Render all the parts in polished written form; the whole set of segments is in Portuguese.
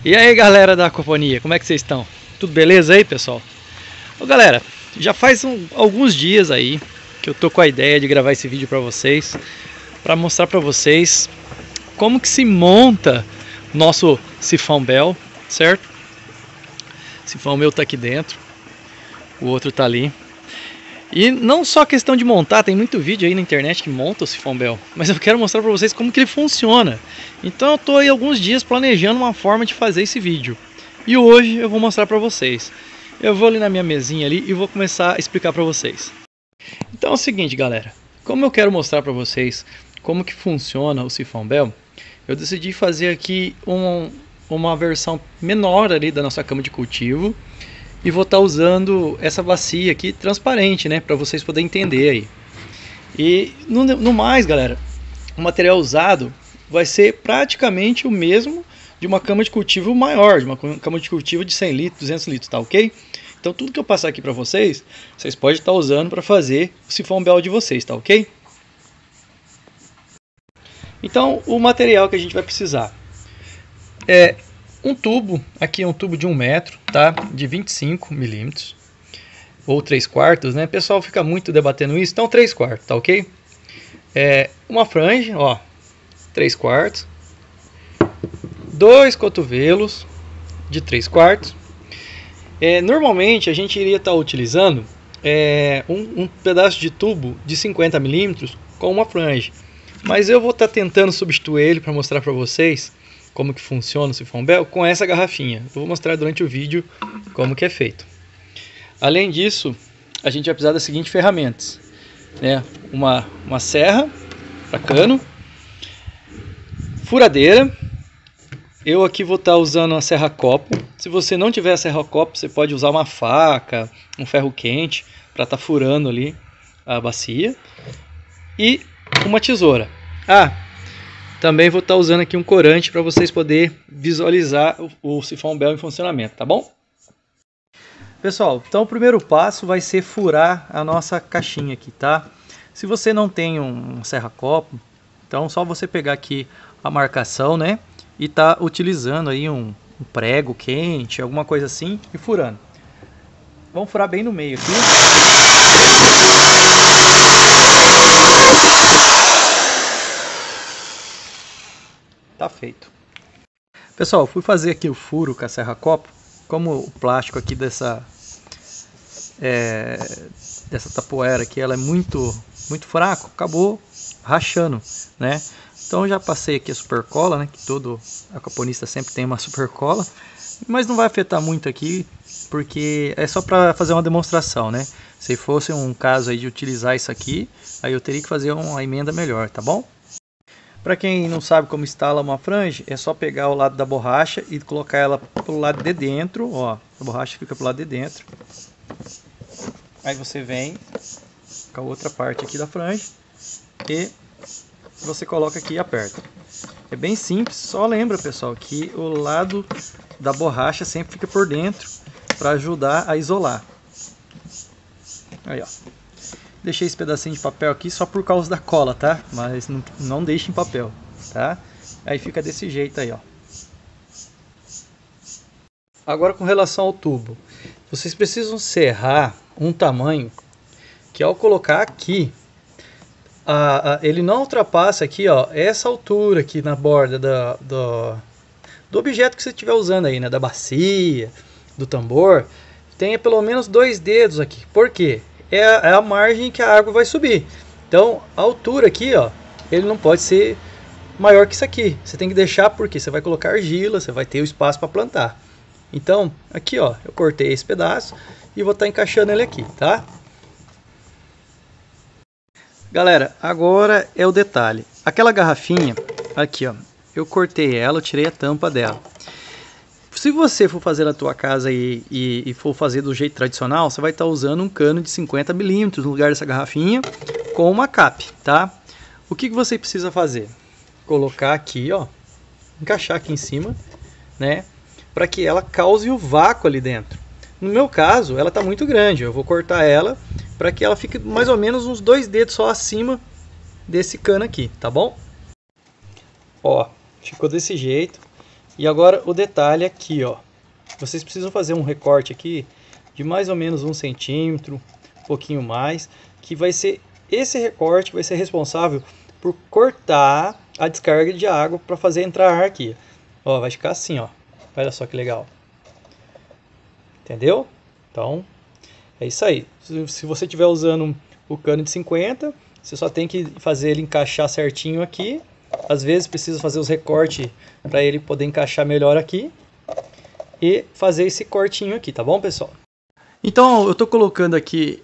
E aí, galera da Aquaponia, como é que vocês estão? Tudo beleza aí, pessoal? Ô, galera, já faz alguns dias aí que eu tô com a ideia de gravar esse vídeo para mostrar para vocês como que se monta nosso sifão Bell, certo? O sifão meu tá aqui dentro, o outro tá ali. E não só questão de montar, tem muito vídeo aí na internet que monta o sifão Bell, mas eu quero mostrar para vocês como que ele funciona. Então eu tô aí alguns dias planejando uma forma de fazer esse vídeo. E hoje eu vou mostrar para vocês. Eu vou ali na minha mesinha ali e vou começar a explicar para vocês. Então é o seguinte, galera, como eu quero mostrar para vocês como que funciona o sifão Bell, eu decidi fazer aqui uma versão menor ali da nossa cama de cultivo. E vou estar usando essa bacia aqui transparente, né, para vocês poderem entender aí. E no mais, galera, o material usado vai ser praticamente o mesmo de uma cama de cultivo maior, de uma cama de cultivo de 100 litros, 200 litros, tá ok? Então tudo que eu passar aqui para vocês podem estar usando para fazer o sifão Bell de vocês, tá ok? Então o material que a gente vai precisar é um tubo, aqui é um tubo de 1 metro, tá? De 25 milímetros, ou 3/4, né? O pessoal fica muito debatendo isso, então 3/4, tá ok? Uma franja, ó, 3/4, 2 cotovelos de 3/4. Normalmente a gente iria estar utilizando um pedaço de tubo de 50 milímetros com uma franja, mas eu vou estar tentando substituir ele para mostrar para vocês como que funciona o sifão Bell com essa garrafinha. Eu vou mostrar durante o vídeo como que é feito. Além disso, a gente vai precisar das seguintes ferramentas, né? Uma serra para cano, furadeira. Eu aqui vou estar usando uma serra copo. Se você não tiver a serra copo, você pode usar uma faca, um ferro quente para estar furando ali a bacia. E uma tesoura. Também vou estar usando aqui um corante para vocês poderem visualizar o sifão Bell em funcionamento, tá bom? Pessoal, então o primeiro passo vai ser furar a nossa caixinha aqui, tá? Se você não tem um serra-copo, então só você pegar aqui a marcação, né? E tá utilizando aí um prego quente, alguma coisa assim, e furando. Vamos furar bem no meio aqui. Tá feito. Pessoal, fui fazer aqui o furo com a serra copo. Como o plástico aqui dessa tapoeira aqui, ela é muito fraco, acabou rachando, né? Então já passei aqui a super cola, né? Que todo aquaponista sempre tem uma super cola, mas não vai afetar muito aqui, porque é só para fazer uma demonstração, né? Se fosse um caso aí de utilizar isso aqui, aí eu teria que fazer uma emenda melhor, tá bom? Para quem não sabe como instala uma franja, é só pegar o lado da borracha e colocar ela pro lado de dentro, ó. A borracha fica pro lado de dentro. Aí você vem com a outra parte aqui da franja e você coloca aqui e aperta. É bem simples, só lembra, pessoal, que o lado da borracha sempre fica por dentro para ajudar a isolar. Aí, ó. Deixei esse pedacinho de papel aqui só por causa da cola, tá? Mas não deixe em papel, tá? Aí fica desse jeito aí, ó. Agora com relação ao tubo. Vocês precisam serrar um tamanho que ao colocar aqui, ele não ultrapassa aqui, ó, essa altura aqui na borda do objeto que você estiver usando aí, né? Da bacia, do tambor. Tenha pelo menos 2 dedos aqui. Por quê? É a margem que a água vai subir. Então a altura aqui, ó, ele não pode ser maior que isso aqui. Você tem que deixar, porque você vai colocar argila, você vai ter o espaço para plantar. Então aqui, ó, eu cortei esse pedaço e vou estar encaixando ele aqui, tá? Galera, agora é o detalhe. Aquela garrafinha aqui, ó, eu cortei ela, eu tirei a tampa dela. Se você for fazer na tua casa e for fazer do jeito tradicional, você vai estar usando um cano de 50 milímetros no lugar dessa garrafinha com uma cap, tá? O que você precisa fazer? Colocar aqui, ó, encaixar aqui em cima, né? Para que ela cause o vácuo ali dentro. No meu caso, ela está muito grande, eu vou cortar ela para que ela fique mais ou menos uns 2 dedos só acima desse cano aqui, tá bom? Ó, ficou desse jeito. E agora o detalhe aqui, ó. Vocês precisam fazer um recorte aqui de mais ou menos 1 centímetro, um pouquinho mais, que vai ser esse recorte que vai ser responsável por cortar a descarga de água para fazer entrar ar aqui. Ó, vai ficar assim, ó. Olha só que legal. Entendeu? Então, é isso aí. Se você estiver usando o cano de 50, você só tem que fazer ele encaixar certinho aqui. Às vezes precisa fazer os recortes para ele poder encaixar melhor aqui. E fazer esse cortinho aqui, tá bom, pessoal? Então, eu estou colocando aqui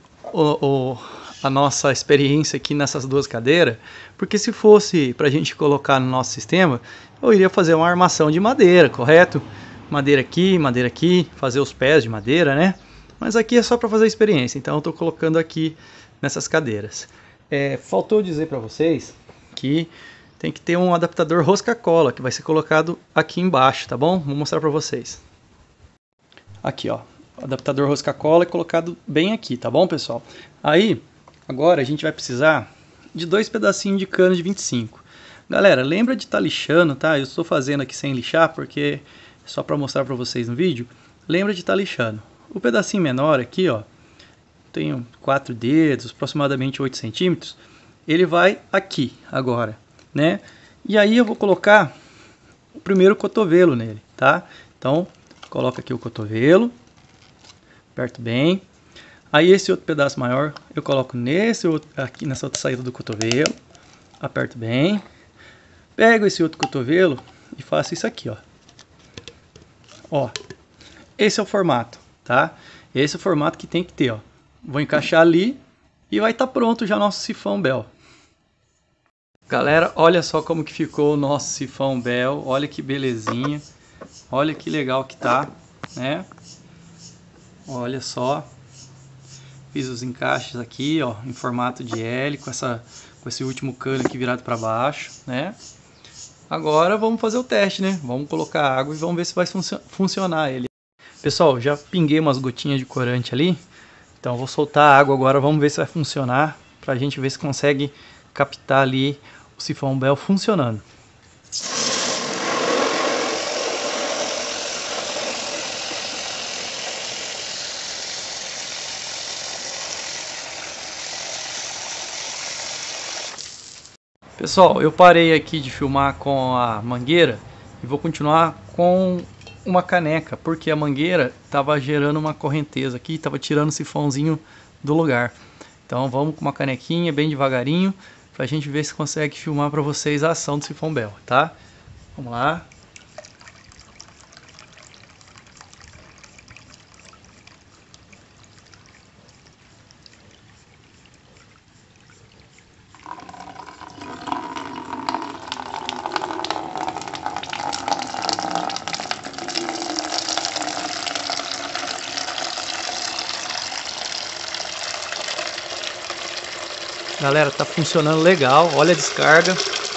a nossa experiência aqui nessas duas cadeiras, porque se fosse para a gente colocar no nosso sistema, eu iria fazer uma armação de madeira, correto? Madeira aqui, fazer os pés de madeira, né? Mas aqui é só para fazer a experiência, então eu estou colocando aqui nessas cadeiras. Faltou dizer para vocês que tem que ter um adaptador rosca-cola, que vai ser colocado aqui embaixo, tá bom? Vou mostrar para vocês. Aqui, ó, o adaptador rosca-cola é colocado bem aqui, tá bom, pessoal? Aí, agora a gente vai precisar de 2 pedacinhos de cano de 25. Galera, lembra de estar lixando, tá? Eu estou fazendo aqui sem lixar, porque só para mostrar para vocês no vídeo. Lembra de estar lixando. O pedacinho menor aqui, ó, tenho 4 dedos, aproximadamente 8 centímetros. Ele vai aqui agora, né? E aí eu vou colocar o primeiro cotovelo nele, tá? Então, coloca aqui o cotovelo, aperto bem. Aí esse outro pedaço maior eu coloco aqui nessa outra saída do cotovelo, aperto bem. Pego esse outro cotovelo e faço isso aqui, ó. Ó, esse é o formato, tá? Esse é o formato que tem que ter, ó. Vou encaixar ali e vai estar pronto já nosso sifão Bell. Galera, olha só como que ficou o nosso sifão Bell. Olha que belezinha. Olha que legal que tá, né? Olha só. Fiz os encaixes aqui, ó, em formato de L, com esse último cano aqui virado para baixo, né? Agora vamos fazer o teste, né? Vamos colocar água e vamos ver se vai funcionar ele. Pessoal, já pinguei umas gotinhas de corante ali. Então vou soltar a água agora, vamos ver se vai funcionar, pra gente ver se consegue captar ali o sifão Bell funcionando. Pessoal, eu parei aqui de filmar com a mangueira e vou continuar com uma caneca, porque a mangueira estava gerando uma correnteza aqui, estava tirando o sifãozinho do lugar. Então vamos com uma canequinha bem devagarinho, para a gente ver se consegue filmar para vocês a ação do sifão Bell, tá? Vamos lá. Galera, tá funcionando legal. Olha a descarga.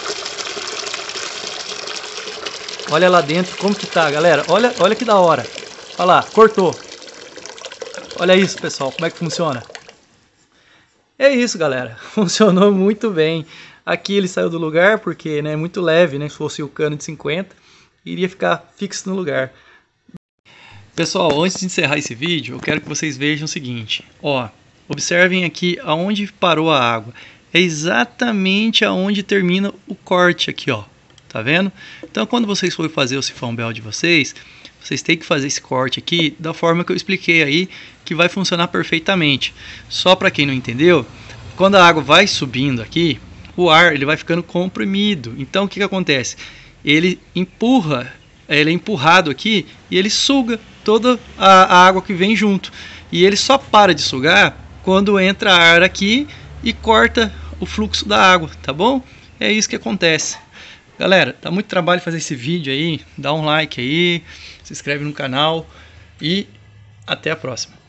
Olha lá dentro como que tá, galera. Olha que da hora. Olha lá, cortou. Olha isso, pessoal, como é que funciona. É isso, galera. Funcionou muito bem. Aqui ele saiu do lugar porque, né, é muito leve, né? Se fosse o cano de 50, iria ficar fixo no lugar. Pessoal, antes de encerrar esse vídeo, eu quero que vocês vejam o seguinte. Ó, observem aqui aonde parou a água. É exatamente aonde termina o corte aqui, ó. Tá vendo? Então, quando vocês forem fazer o sifão Bell de vocês, vocês têm que fazer esse corte aqui da forma que eu expliquei aí, que vai funcionar perfeitamente. Só para quem não entendeu, quando a água vai subindo aqui, o ar ele vai ficando comprimido. Então, o que acontece? Ele é empurrado aqui e ele suga toda a água que vem junto. E ele só para de sugar quando entra ar aqui e corta o fluxo da água, tá bom? É isso que acontece. Galera, dá muito trabalho fazer esse vídeo aí, dá um like aí, se inscreve no canal e até a próxima.